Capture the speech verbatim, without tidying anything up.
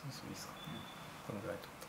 そういいですか、このぐらいと。